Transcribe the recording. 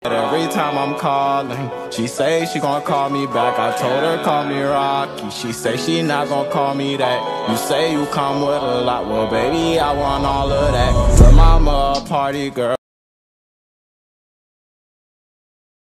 Every time I'm calling, she say she gon' call me back. I told her call me Rocky. She say she not gon' call me that. You say you come with a lot, well baby I want all of that. Your mama a party girl.